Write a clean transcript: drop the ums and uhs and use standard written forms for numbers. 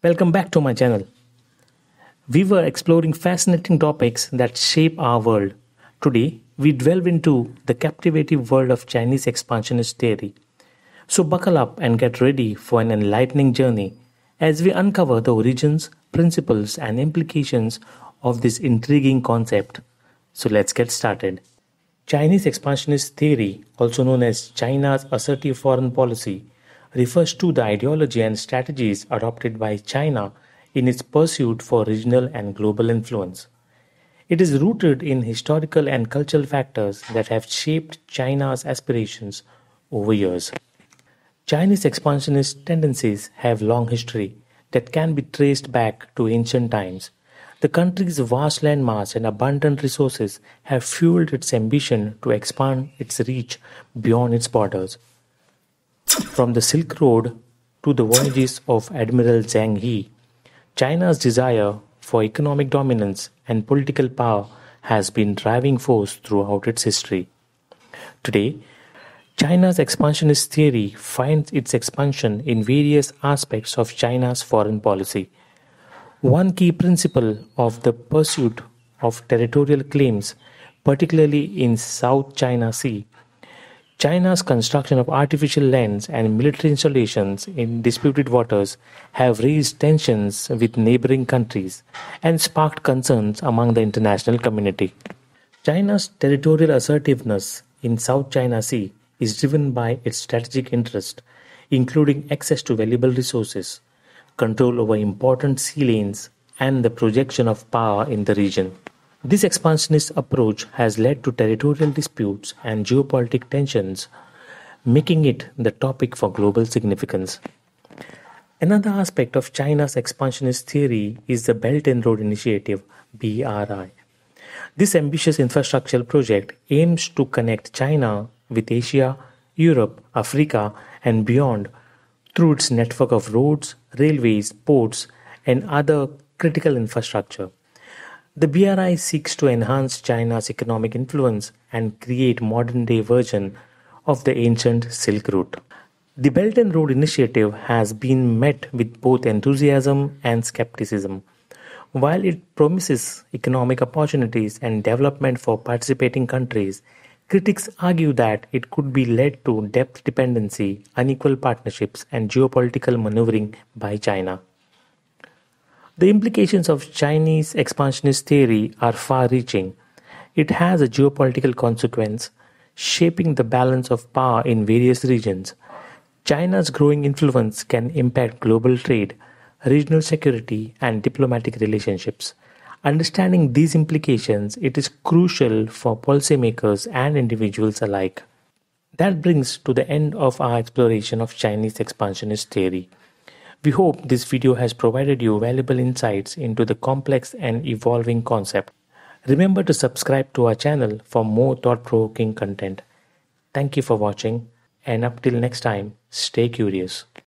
Welcome back to my channel. We were exploring fascinating topics that shape our world. Today, we delve into the captivating world of Chinese expansionist theory. So buckle up and get ready for an enlightening journey as we uncover the origins, principles, and implications of this intriguing concept. So let's get started. Chinese expansionist theory, also known as China's assertive foreign policy, refers to the ideology and strategies adopted by China in its pursuit for regional and global influence. It is rooted in historical and cultural factors that have shaped China's aspirations over years. Chinese expansionist tendencies have long history that can be traced back to ancient times. The country's vast landmass and abundant resources have fueled its ambition to expand its reach beyond its borders. From the Silk Road to the voyages of Admiral Zhang He, China's desire for economic dominance and political power has been driving force throughout its history. Today, China's expansionist theory finds its expansion in various aspects of China's foreign policy. One key principle of the pursuit of territorial claims, particularly in South China Sea, China's construction of artificial lands and military installations in disputed waters have raised tensions with neighboring countries and sparked concerns among the international community. China's territorial assertiveness in South China Sea is driven by its strategic interest, including access to valuable resources, control over important sea lanes, and the projection of power in the region. This expansionist approach has led to territorial disputes and geopolitical tensions, making it the topic for global significance. Another aspect of China's expansionist theory is the Belt and Road Initiative (BRI). This ambitious infrastructural project aims to connect China with Asia, Europe, Africa, and beyond through its network of roads, railways, ports, and other critical infrastructure. The BRI seeks to enhance China's economic influence and create modern-day version of the ancient Silk Route. The Belt and Road Initiative has been met with both enthusiasm and skepticism. While it promises economic opportunities and development for participating countries, critics argue that it could be led to depth dependency, unequal partnerships, and geopolitical maneuvering by China. The implications of Chinese expansionist theory are far-reaching. It has a geopolitical consequence, shaping the balance of power in various regions. China's growing influence can impact global trade, regional security, and diplomatic relationships. Understanding these implications, it is crucial for policymakers and individuals alike. That brings to the end of our exploration of Chinese expansionist theory. We hope this video has provided you valuable insights into the complex and evolving concept. Remember to subscribe to our channel for more thought-provoking content. Thank you for watching, and up till next time, stay curious.